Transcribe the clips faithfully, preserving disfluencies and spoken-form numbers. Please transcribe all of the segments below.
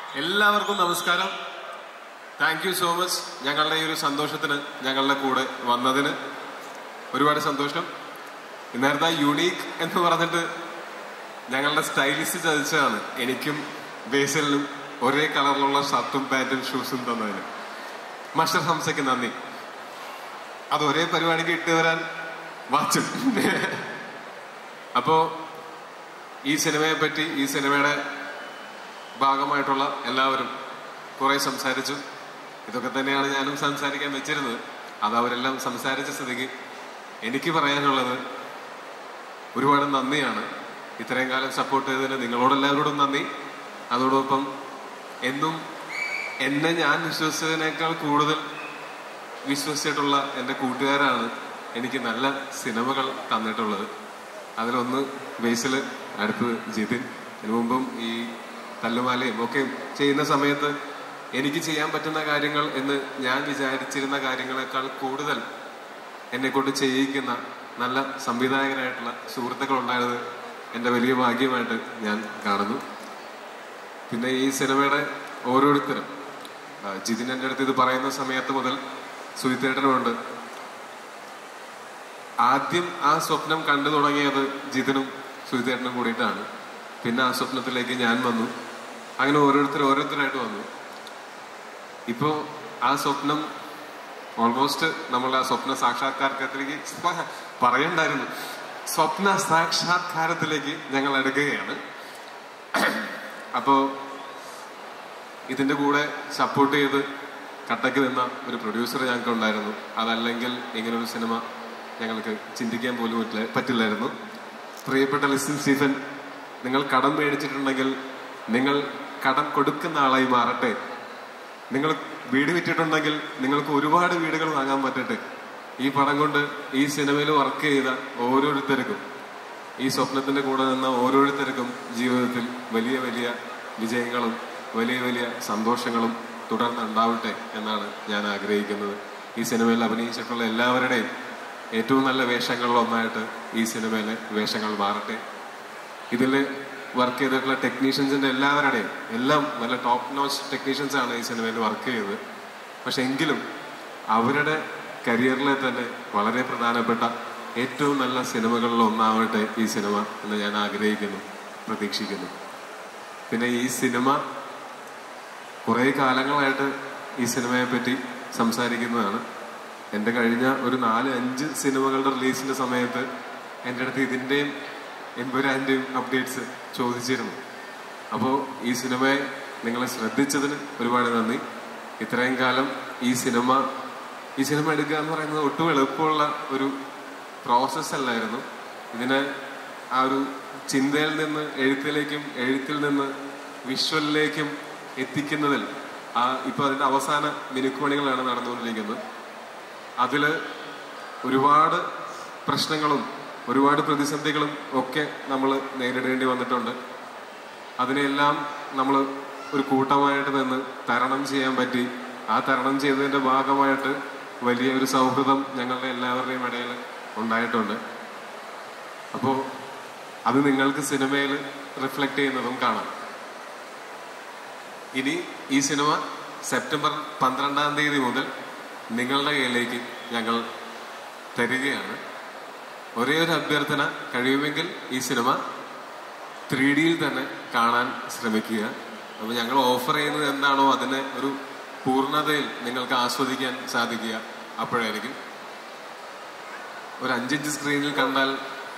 എല്ലാവർക്കും നമസ്കാരം. Thank you so much ഞങ്ങളുടെ ഈ ഒരു സന്തോഷത്തിന് ഞങ്ങളുടെ കൂടെ വന്നതിന് ഒരുപാട് സന്തോഷം. നേരത്തെ യുണീക്ക് എന്ന് പറഞ്ഞിട്ട് ഞങ്ങളുടെ സ്റ്റൈലിസ്റ്റ് ചതിച്ചതാണ് എനിക്കും ബേസിലിനും ഒരേ കളറിലുള്ള ഷർട്ടും പാൻറ്റും ഷൂസും തന്നതിന്. മഷർ ഹംസയ്ക്ക് നന്ദി. അത് ഒരേ പരിപാടിക്ക് ഇട്ട് വരാൻ വാച്ചും. അപ്പോ ഈ സിനിമയെ പറ്റി, ഈ സിനിമയുടെ ഭാഗമായിട്ടുള്ള എല്ലാവരും കുറെ സംസാരിച്ചു. ഇതൊക്കെ തന്നെയാണ് ഞാനും സംസാരിക്കാൻ വെച്ചിരുന്നത്. അത് അവരെല്ലാം സംസാരിച്ച സ്ഥിതിക്ക് എനിക്ക് പറയാനുള്ളത് ഒരുപാട് നന്ദിയാണ്. ഇത്രയും കാലം സപ്പോർട്ട് ചെയ്തതിന് നിങ്ങളോടെല്ലാവരോടും നന്ദി. അതോടൊപ്പം എന്നും എന്നെ ഞാൻ വിശ്വസിച്ചതിനേക്കാൾ കൂടുതൽ വിശ്വസിച്ചിട്ടുള്ള എൻ്റെ കൂട്ടുകാരാണ് എനിക്ക് നല്ല സിനിമകൾ തന്നിട്ടുള്ളത്. അതിലൊന്ന് ബേസിൽ, അടുത്തത് ജിതിൻ. ഇതിനു മുമ്പും ഈ തല്ലുമാലയും ഒക്കെ ചെയ്യുന്ന സമയത്ത് എനിക്ക് ചെയ്യാൻ പറ്റുന്ന കാര്യങ്ങൾ എന്ന് ഞാൻ വിചാരിച്ചിരുന്ന കാര്യങ്ങളെക്കാൾ കൂടുതൽ എന്നെ കൊണ്ട് ചെയ്യിക്കുന്ന നല്ല സംവിധായകരായിട്ടുള്ള സുഹൃത്തുക്കൾ ഉണ്ടായത് എൻ്റെ വലിയ ഭാഗ്യമായിട്ട് ഞാൻ കാണുന്നു. പിന്നെ ഈ സിനിമയുടെ ഓരോരുത്തരും, ജിതിൻ എൻ്റെ അടുത്ത് ഇത് പറയുന്ന സമയത്ത് മുതൽ സുഹിത്തേട്ടനുമുണ്ട്. ആദ്യം ആ സ്വപ്നം കണ്ടു തുടങ്ങിയത് ജിതിനും സുഹിത്തേട്ടനും കൂടിയിട്ടാണ്. പിന്നെ ആ സ്വപ്നത്തിലേക്ക് ഞാൻ വന്നു. അങ്ങനെ ഓരോരുത്തർ ഓരോരുത്തരായിട്ട് വന്നു. ഇപ്പോൾ ആ സ്വപ്നം ഓൾമോസ്റ്റ് നമ്മൾ ആ സ്വപ്ന സാക്ഷാത്കാരത്തിലേക്ക് പറയണ്ടായിരുന്നു സ്വപ്ന സാക്ഷാത്കാരത്തിലേക്ക് ഞങ്ങൾ എടുക്കുകയാണ്. അപ്പോൾ ഇതിൻ്റെ കൂടെ സപ്പോർട്ട് ചെയ്ത് കട്ടക്ക് നിന്ന ഒരു പ്രൊഡ്യൂസർ ഞങ്ങൾക്ക് ഉണ്ടായിരുന്നു. അതല്ലെങ്കിൽ ഇങ്ങനൊരു സിനിമ ഞങ്ങൾക്ക് ചിന്തിക്കാൻ പോലും പറ്റില്ല പറ്റില്ലായിരുന്നു പ്രിയപ്പെട്ട ലിസിൻ സ്റ്റീഫൻ, നിങ്ങൾ കടം മേടിച്ചിട്ടുണ്ടെങ്കിൽ നിങ്ങൾ കടം കൊടുക്കുന്ന ആളായി മാറട്ടെ. നിങ്ങൾ വീട് വിറ്റിട്ടുണ്ടെങ്കിൽ നിങ്ങൾക്ക് ഒരുപാട് വീടുകൾ വാങ്ങാൻ പറ്റട്ടെ. ഈ പടം കൊണ്ട് ഈ സിനിമയിൽ വർക്ക് ചെയ്ത ഓരോരുത്തർക്കും, ഈ സ്വപ്നത്തിന്റെ കൂടെ നിന്ന ഓരോരുത്തർക്കും ജീവിതത്തിൽ വലിയ വലിയ വിജയങ്ങളും വലിയ വലിയ സന്തോഷങ്ങളും തുടർന്നുണ്ടാവട്ടെ എന്നാണ് ഞാൻ ആഗ്രഹിക്കുന്നത്. ഈ സിനിമയിൽ അഭിനയിച്ചിട്ടുള്ള എല്ലാവരുടെയും ഏറ്റവും നല്ല വേഷങ്ങളിലൊന്നായിട്ട് ഈ സിനിമയിലെ വേഷങ്ങൾ മാറട്ടെ. ഇതിൽ വർക്ക് ചെയ്തിട്ടുള്ള ടെക്നീഷ്യൻസിന്റെ എല്ലാവരുടെയും എല്ലാം നല്ല ടോപ്പ് നോച്ച് ടെക്നീഷ്യൻസ് ആണ് ഈ സിനിമയിൽ വർക്ക് ചെയ്തത്. പക്ഷെ എങ്കിലും അവരുടെ കരിയറിലെ തന്നെ വളരെ പ്രധാനപ്പെട്ട ഏറ്റവും നല്ല സിനിമകളിൽ ഒന്നാവട്ടെ ഈ സിനിമ എന്ന് ഞാൻ ആഗ്രഹിക്കുന്നു, പ്രതീക്ഷിക്കുന്നു. പിന്നെ ഈ സിനിമ കുറേ കാലങ്ങളായിട്ട് ഈ സിനിമയെ പറ്റി സംസാരിക്കുന്നതാണ്. എൻ്റെ കഴിഞ്ഞ ഒരു നാല് അഞ്ച് സിനിമകളുടെ റിലീസിന്റെ സമയത്ത് എൻ്റെ അടുത്ത് ഇതിൻ്റെയും എമ്പുരാൻ്റെയും അപ്ഡേറ്റ്സ് ചോദിച്ചിരുന്നു. അപ്പോൾ ഈ സിനിമയെ നിങ്ങൾ ശ്രദ്ധിച്ചതിന് ഒരുപാട് നന്ദി. ഇത്രയും കാലം ഈ സിനിമ ഈ സിനിമ എടുക്കുക എന്ന് പറയുന്നത് ഒട്ടും എളുപ്പമുള്ള ഒരു പ്രോസസ്സ് അല്ലായിരുന്നു. ഇതിനെ ആ ഒരു ചിന്തയിൽ നിന്ന് എഴുത്തിലേക്കും എഴുത്തിൽ നിന്ന് വിഷ്വലിലേക്കും എത്തിക്കുന്നതിൽ ആ ഇപ്പോൾ അതിൻ്റെ അവസാന മിനുക്കുപണികളാണ് നടന്നുകൊണ്ടിരിക്കുന്നത്. അതിൽ ഒരുപാട് പ്രശ്നങ്ങളും ഒരുപാട് പ്രതിസന്ധികളും ഒക്കെ നമ്മൾ നേരിടേണ്ടി വന്നിട്ടുണ്ട്. അതിനെല്ലാം നമ്മൾ ഒരു കൂട്ടമായിട്ട് നിന്ന് തരണം ചെയ്യാൻ പറ്റി. ആ തരണം ചെയ്തതിൻ്റെ ഭാഗമായിട്ട് വലിയ ഒരു സൗഹൃദം ഞങ്ങളുടെ എല്ലാവരുടെയും ഇടയിൽ ഉണ്ടായിട്ടുണ്ട്. അപ്പോൾ അത് നിങ്ങൾക്ക് സിനിമയിൽ റിഫ്ലക്റ്റ് ചെയ്യുന്നതും കാണാം. ഇനി ഈ സിനിമ സെപ്റ്റംബർ പന്ത്രണ്ടാം തീയതി മുതൽ നിങ്ങളുടെ കയ്യിലേക്ക് ഞങ്ങൾ തരികയാണ്. ഒരേ ഒരു അഭ്യർത്ഥന, കഴിയുമെങ്കിൽ ഈ സിനിമ ത്രീ ഡിയിൽ തന്നെ കാണാൻ ശ്രമിക്കുക. അപ്പോൾ ഞങ്ങൾ ഓഫർ ചെയ്യുന്നത് എന്താണോ അതിനെ ഒരു പൂർണ്ണതയിൽ നിങ്ങൾക്ക് ആസ്വദിക്കാൻ സാധിക്കുക അപ്പോഴായിരിക്കും. ഒരു അഞ്ചിഞ്ച് സ്ക്രീനിൽ കണ്ടാൽ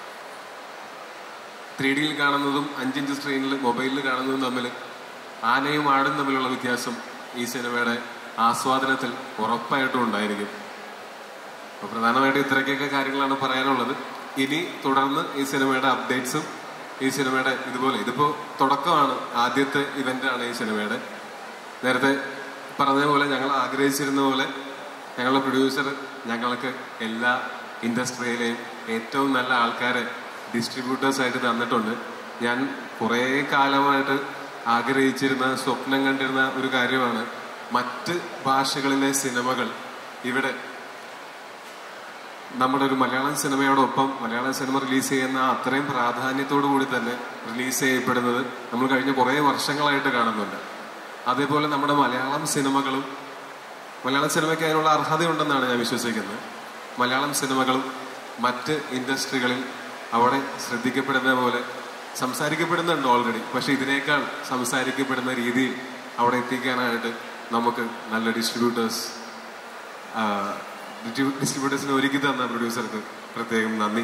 ത്രീ ഡിയിൽ കാണുന്നതും അഞ്ചിഞ്ച് സ്ക്രീനിൽ മൊബൈലിൽ കാണുന്നതും തമ്മിൽ ആനയും ആടും തമ്മിലുള്ള വ്യത്യാസം ഈ സിനിമയുടെ ആസ്വാദനത്തിൽ ഉറപ്പായിട്ടും ഉണ്ടായിരിക്കും. അപ്പോൾ പ്രധാനമായിട്ടും ഇത്രയ്ക്കൊക്കെ കാര്യങ്ങളാണ് പറയാനുള്ളത്. ഇനി തുടർന്ന് ഈ സിനിമയുടെ അപ്ഡേറ്റ്സും ഈ സിനിമയുടെ ഇതുപോലെ ഇതിപ്പോൾ തുടക്കമാണ്, ആദ്യത്തെ ഇവൻ്റാണ് ഈ സിനിമയുടെ. നേരത്തെ പറഞ്ഞ പോലെ ഞങ്ങൾ ആഗ്രഹിച്ചിരുന്ന പോലെ ഞങ്ങളുടെ പ്രൊഡ്യൂസർ ഞങ്ങൾക്ക് എല്ലാ ഇൻഡസ്ട്രിയിലെയും ഏറ്റവും നല്ല ആൾക്കാരെ ഡിസ്ട്രിബ്യൂട്ടേഴ്സായിട്ട് തന്നിട്ടുണ്ട്. ഞാൻ കുറേ കാലമായിട്ട് ആഗ്രഹിച്ചിരുന്ന, സ്വപ്നം കണ്ടിരുന്ന ഒരു കാര്യമാണ് മറ്റ് ഭാഷകളിലെ സിനിമകൾ ഇവിടെ നമ്മുടെ ഒരു മലയാളം സിനിമയോടൊപ്പം മലയാളം സിനിമ റിലീസ് ചെയ്യുന്ന അത്രയും പ്രാധാന്യത്തോടു കൂടി തന്നെ റിലീസ് ചെയ്യപ്പെടുന്നത് നമ്മൾ കഴിഞ്ഞ കുറേ വർഷങ്ങളായിട്ട് കാണുന്നുണ്ട്. അതേപോലെ നമ്മുടെ മലയാളം സിനിമകളും മലയാള സിനിമയ്ക്ക് അതിനുള്ള അർഹതയുണ്ടെന്നാണ് ഞാൻ വിശ്വസിക്കുന്നത്. മലയാളം സിനിമകളും മറ്റ് ഇൻഡസ്ട്രികളിൽ അവിടെ ശ്രദ്ധിക്കപ്പെടുന്ന പോലെ സംസാരിക്കപ്പെടുന്നുണ്ട് ഓൾറെഡി. പക്ഷെ ഇതിനേക്കാൾ സംസാരിക്കപ്പെടുന്ന രീതിയിൽ അവിടെ എത്തിക്കാനായിട്ട് നമുക്ക് നല്ല ഡിസ്ട്രിബ്യൂട്ടേഴ്സ് ഡിസ്ട്രിബ്യൂട്ടേഴ്സിനെ ഒരുക്കി തന്ന പ്രൊഡ്യൂസർക്ക് പ്രത്യേകം നന്ദി.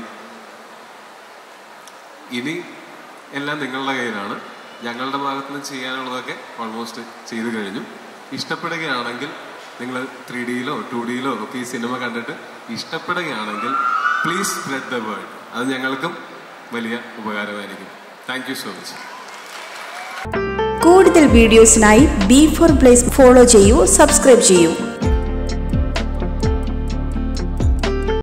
ഇനി എല്ലാം നിങ്ങളുടെ കയ്യിലാണ്. ഞങ്ങളുടെ ഭാഗത്ത് നിന്ന് ചെയ്യാനുള്ളതൊക്കെ ഓൾമോസ്റ്റ് ചെയ്തു കഴിഞ്ഞു. ഇഷ്ടപ്പെടുകയാണെങ്കിൽ നിങ്ങൾ ത്രീ ഡിയിലോ ടു ഡിയിലോ ഒക്കെ ഈ സിനിമ കണ്ടിട്ട് ഇഷ്ടപ്പെടുകയാണെങ്കിൽ പ്ലീസ് സ്പ്രെഡ് ദ വേർഡ്. അത് ഞങ്ങൾക്കും വലിയ ഉപകാരമായിരിക്കും. Thank you so much. കൂടുതൽ വീഡിയോസിനായി ബി ഫോർ പ്ലേസ് ഫോളോ ചെയ്യൂ, സബ്സ്ക്രൈബ് ചെയ്യൂ.